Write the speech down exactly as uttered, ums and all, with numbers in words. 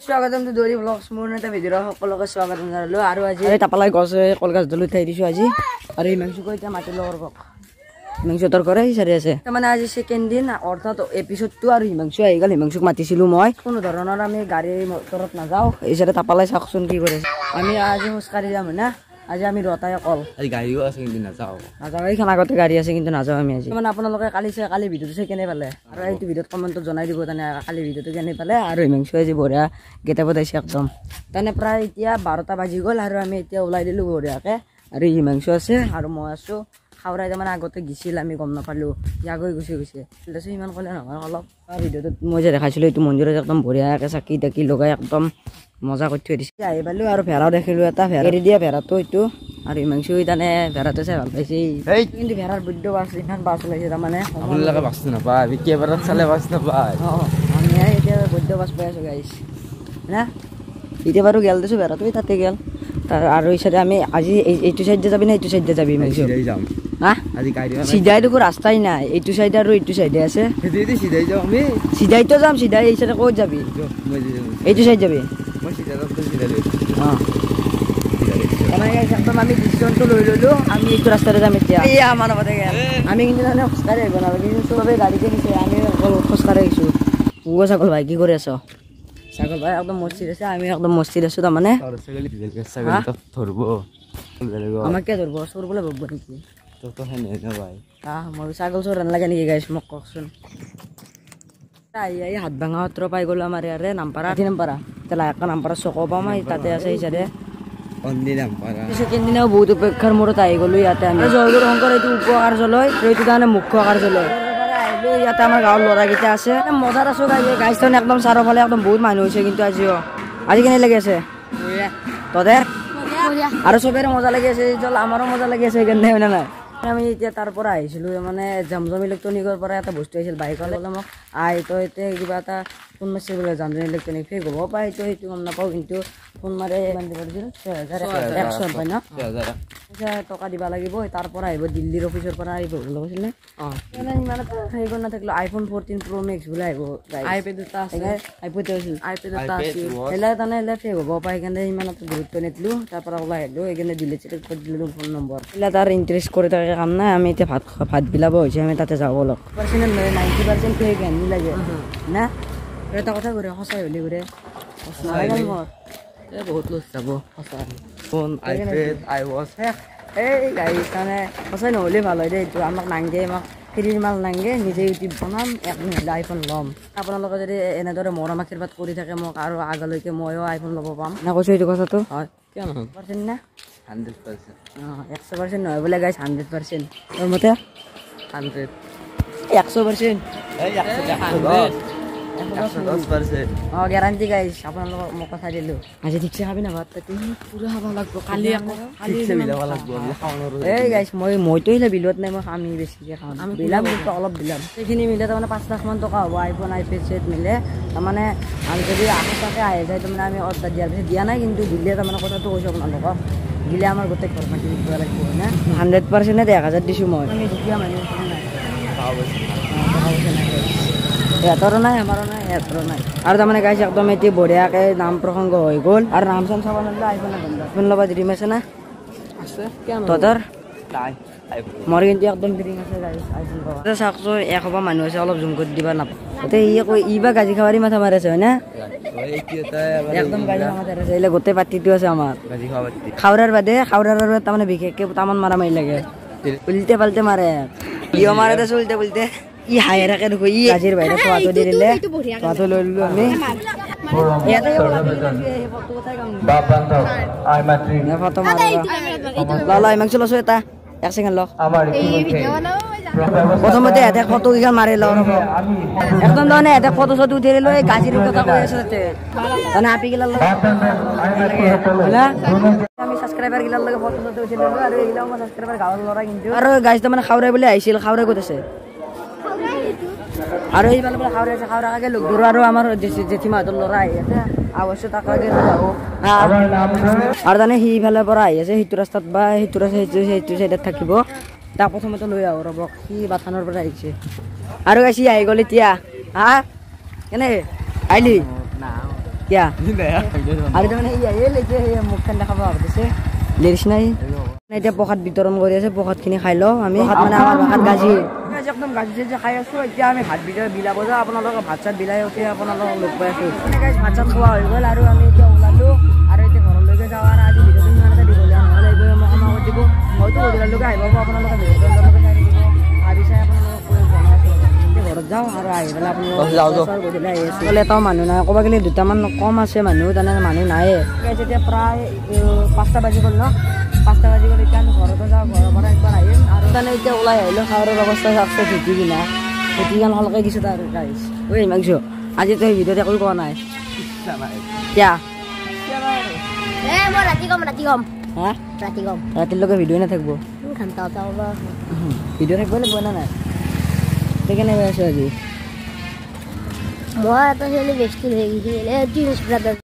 স্বাগতম টু দৌৰি ব্লগছ মোৰ এটা ভিডিঅ সকলোকে স্বাগতম জনালো আৰু আজি তাপালাই গছ কলগছ দলৈ থাই দিছো আজি আৰু হিমাংশুক এতিয়া মাতি লগৰ বক হিমাংশু তোৰ কৰে হিচাৰি আছে মানে আজি সেকেন্ড দিন অৰ্থাৎ এপিসোডটো আৰু হিমাংশু আহি গল হিমাংশুক মাতিছিলো মই কোনো ধৰণৰ আমি গাড়ী মটৰত নাযাও হিচাৰি তাপালাই চাকচোন কি কৰে আমি আজি মুস্কাৰি যাম না আজি আমি ৰতাই কল আজি গাড়ীও আছে কিন্তু নাযাও নাযাও এইখন আগতে গাড়ী আছে কিন্তু নাযাও আমি আজি মানে আপোনালোকে কালি চাই কালি ভিডিঅটো চাই কেনে পালে আৰু এইটো ভিডিঅত কমেন্টত জনাই দিব তানে কালি ভিডিঅটো কেনে পালে আৰু হিমাংশু আজি বঢ়িয়া গেটা পতাইছে একদম তানে প্ৰায় এতিয়া বাৰটা বাজি গল আৰু আমি এতিয়া ওলাই দিলো বঢ়িয়াকে আৰু হিমাংশু আছে আৰু মই আছো খাওৰাই মানে আগতে গিছিল আমি গম নাপালো ইয়াগৈ গুছি গৈছে তাৰপিছত ইমান কলে নহয় অলপ ভিডিঅটোত মই যে দেখাইছিলো এইটো মন্দিৰত একদম বঢ়িয়াকে চাকি তাকি লগাই একদম মজা কৰি থৈ দিছে আহি পালো আৰু ভেড়াও দেখিলো এটা ভেড়া এৰি দিয়া ভেড়াটো এইটো আৰু হিমাংশু ইতানে ভেড়াটো চাই ভাল পাইছে কিন্তু ভেড়াৰ বৈদ্য বাছ ইমান বাছ ওলাইছে তাৰমানে আপোনালোকে বাছ নাপায় কেমেৰাত চালে বাছ নাপায় অঁ আমি এতিয়া বৈদ্য বাছ পাই আছো গাইছ না এতিয়া বাৰু গেল দিছো ভেড়াটো তাতে গেল তাৰ আৰু ইচাৰে আমি আজি এইটো চাইডে যাবি না এইটো চাইডে যাবি হিমাংশু যাম হা আজি গাড়ী সিধাই দেখো ৰাস্তাই নাই এইটো চাইডে আৰু এইটো চাইডে আছে সেইটো সিধাই যাম আমি সিধাই তো যাম সিধাই এই চাইডে ক'ত যাবি এইটো চাইড যাবি মই সিধাই ৰাস্তা সিধাই অঁ আমাৰ একদম আমি ডিসিশনটো লৈ ললো আমি এইটো ৰাস্তাতে যাম এতিয়া এই আমাৰ লগতে গেল আমি কিন্তু মানে খোজকাঢ়ি আহিব নালাগে কিন্তু চবে গাড়ীতে নিছে আমি অকল খোজকাঢ়ি আহিছোঁ পুৱা ছাগল ভাই কি কৰি আছ ছাগল ভাই একদম মস্তিত আছে আমি একদম মস্তিত আছো তাৰমানে আমাক কিয় ধৰিব চোৰ বোলে ভগব নেকি মই ছাগল চোৰ নালাগে নেকি গাইছ মোক কওকচোন আহি আহি হাত ভাঙা সত্ৰ পাই গ'লো আমাৰ ইয়াৰে নামপাৰা আঠি নামপাৰা তেলা একটা নামপাৰা চক পাম তাতে আছে হিচাৰে সেকেন্দিনাও বহুত উপেক্ষাৰ মূৰত আহি গ'লো ইয়াতে আমি জয়গুৰু শংকৰ এইটো উপ কাৰ্যালয় এইটো তাৰমানে মুখ্য কাৰ্যালয় আহিলো ইয়াতে আমাৰ গাঁৱৰ ল'ৰাকেইটা আছে মজাৰ আছো গাই গাইছখন একদম চাৰিওফালে একদম বহুত মানুহ হৈছে কিন্তু আজিও আজি কেনে লাগি আছে তহঁতে আৰু চবেৰে মজা লাগি আছে চল আমাৰো মজা লাগি আছে সেইকাৰণে হয় নাই আমি এতিয়া তাৰ পৰা আহিছিলো মানে জমজম ইলেক্ট্ৰনিকৰ পৰা এটা বস্তু আহিছিল বাইকৰ ল'লে মোক আই তই এতিয়া কিবা এটা ফোন মাৰিছে বোলে জমজম ইলেক্ট্ৰনিক ফেক হ'ব পাৰে তো সেইটো গম নাপাওঁ কিন্তু ফোন মাৰে ইমান দিব দিছিল ছয় হাজাৰ একশ পায় ন টকা দিব লাগিব তাৰ পৰা আহিব দিল্লীৰ অফিচৰ পৰা আহিব বুলি কৈছিলে অঁ ইমান এটা হেৰি কৰি নাথাকিলো আইফোন ফৰ্টিন প্ৰ' মেক্স বুলি আহিব আইপেড দুটা আছে আইপেড আছিল আইপেড দুটা আছিল সেইবিলাক তাৰমানে ফেক হ'ব পাৰে সেইকাৰণে ইমান এটা গুৰুত্ব নিদিলোঁ তাৰ পৰা ওলাই আহিলোঁ সেইকাৰণে দিল্লীত চেক কৰি দিলোঁ ফোন নম্বৰ সেইবিলাক তাৰ ইণ্টাৰেষ্ট কৰি থাকে কাম নাই আমি এতিয়া ভাত ভাত বিলাব হৈছে আমি তাতে যাব অলপ পাৰ্চেণ্ট নাইণ্টি পাৰ্চেণ্ট ফেক হেন লাগে না এটা কথা ঘূৰে সঁচাই হ'লে ঘূৰে মোৰ এই বহুত লোক যাব সঁচা ফোন আইপেড আই ৱাচ এই গাড়ী মানে সঁচাই নহ'লে ভাল হয় দেই এইটো আমাক নাংগে আমাক ফ্ৰীৰ মাল নাংগে নিজে ইউটিউব বনাম এক নহ'লে আইফোন ল'ম আপোনালোকে যদি এনেদৰে মৰম আশীৰ্বাদ কৰি থাকে মোক আৰু আগলৈকে ময়ো আইফোন ল'ব পাম না কৈছোঁ এইটো কথাটো হয় কিয় নহয় পাৰ্চেণ্ট না হাণ্ড্ৰেড পাৰ্চেণ্ট অঁ একশ পাৰ্চেণ্ট নহয় বোলে গাইছ হাণ্ড্ৰেড পাৰ্চেণ্ট তোৰ মতে হাণ্ড্ৰেড একশ পাৰ্চেণ্ট অঁ গেৰাণ্টি গাইছ আপোনালোকক মই কথা দিলোঁ আজি ঠিকছে খাবি না ভাত তুমি পুৰা খাব লাগিব কালি এই গাইছ মই মইতো আহিলে বিলত নাই মই আমি বেছিকৈ খাওঁ আমি বিলাম কিন্তু অলপ বিলাম সেইখিনি মিলে তাৰমানে পাঁচ লাখমান টকা হ'ব আইফোন আইপেড চেট মিলে তাৰমানে আৰু যদি আশে আহি যায় তাৰমানে আমি অৰ্ডাৰ দিয়াৰ পিছত দিয়া নাই কিন্তু দিলে তাৰমানে কথাটো কৈছোঁ আপোনালোকক দিলে আমাৰ গোটেই ঘৰ মাটি দিব লাগিব না হাণ্ড্ৰেড পাৰ্চেণ্টে এক হাজাৰ দিছোঁ মই আমি দুখীয়া মানুহ নাই সিহঁতৰো নাই আমাৰো নাই সিহঁতৰো নাই আৰু তাৰমানে গাইছ একদম এতিয়া বঢ়িয়াকৈ নাম প্ৰসংগ হৈ গ'ল আৰু নাম চাম চাব নালাগে আইফোন আইফোন ল'ব ড্ৰিম আছে না আছে তহঁতৰ মোৰ কিন্তু একদম ড্ৰিম আছে গাইছ আইফোন পাব চাওকচোন এসোপা মানুহ আছে অলপ জুম কৰি দিব নাপায় এতিয়া ই কৈ ই বা গাজি খাৱাৰী মাথা মাৰি আছে হয় না একদম গাজি খাৱা মাথা আছে এইবিলাক গোটেই পাৰ্টিটো আছে আমাৰ খাওৰাৰ বাদে খাওৰাৰ তাৰমানে বিশেষকৈ তামান মাৰা মাৰি লাগে উল্টে পাল্টে মাৰে ইও মাৰে দেছো উল্টে পুল্টে ই হাই থাকে দেখো ই গাজিৰ বাহিৰে খোৱাটো দি দিলে খোৱাটো লৈ ললো আমি ইয়াতে ফটো মাৰা ইমান চলাছো এটা এক ছেকেণ্ড লওক প্ৰথমতে ইয়াতে ফটো কেইখন মাৰি লওঁ একদম তাৰমানে ইয়াতে ফটো চটো উঠি দিলোঁ এই গাজিৰ কথা কৈ আছে তাতে তাৰমানে আপি গিলাৰ লগত আমি ছাবস্ক্ৰাইবাৰ গিলাৰ লগত ফটো চটো উঠি দিলোঁ আৰু এইগিলাও মই ছাবস্ক্ৰাইবাৰ গাঁৱৰ ল'ৰা কিন্তু আৰু গাইজ তাৰমানে খাওৰাই বুলি আহিছিল খাওৰাই ক'ত আছে আৰু এইফালে পৰা খাওৰাই আছে খাওৰাকে লগ ধৰো আৰু আমাৰ জেঠীমাহঁতৰ ল'ৰা আহি আছে অৱশ্যে তাকে যাওঁ আৰু তাৰমানে সিফালৰ পৰা আহি আছে সেইটো ৰাস্তাত বা সেইটো সেইটো সেইটো চাইডত থাকিব তাক প্ৰথমতে লৈ আহোঁ ৰ'ব সি বাথানৰ পৰা আহিছে আৰু গাইছি আহি গ'ল এতিয়া হা কেনে আহিলি কিয়া আৰু তাৰমানে ইয়ে লেকে মুখখন দেখাব ভাবিছে লিৰিছ নাই এতিয়া প্ৰসাদ বিতৰণ কৰি আছে প্ৰসাদখিনি খাই লওঁ আমি মানে আমাৰ ভাষাত গাজি একদম গাজি চাজি খাই আছোঁ এতিয়া আমি ভাত বিতৰণ বিলাব যাওঁ আপোনালোকে ভাত চাত বিলাই উঠি আপোনালোকক লগ পাই আছোঁ ভাত চাত খোৱা হৈ গ'ল আৰু আমি এতিয়া ওলালোঁ আৰু এতিয়া ঘৰলৈকে যাওঁ আৰু আজি ভিডিঅ'টো ইমান এটা দীঘলীয়া নহ'লে এইবোৰ মোক সময় কৰি দিব হয়তো গধূলিলৈকে আহিব আপোনালোকে ভিডিঅ'টোলৈকে চাই থাকিব ভাবি চাই আপোনালোকক জনাই আছোঁ এতিয়া ঘৰত যাওঁ আৰু আহি পেলাই আপোনালোক গধূলি আহি আছোঁ এটাও মানুহ নাই ক'ব গ'লে দুটামান কম আছে মানুহ তেনেকৈ মানুহ নায়ে এতিয়া প্ৰায় পাঁচটা বাজি গ'ল ন পাঁচটা বাজি গ'ল এতিয়া আমি ঘৰতো যাওঁ ঘৰৰ পৰা একবাৰ আহিম আৰু তাৰমানে এতিয়া ওলাই আহিলোঁ খাৱাৰ ব্যৱস্থা চাকছে ধুতি কিনা ধুতিখন ভালকৈ কিছু তাৰ আহিছে ঐ হিমাংশু আজি তই ভিডিঅ'ত একো কোৱা নাই কিয়া ৰাতি কম ৰাতি কম হা ৰাতি কম ৰাতিলৈকে ভিডিঅ' নাথাকিব ভিডিঅ' থাকিব লাগিব না নাই তই কেনে গৈ আছোঁ আজি মই এটা ছোৱালী বেষ্টি হৈ গৈছিল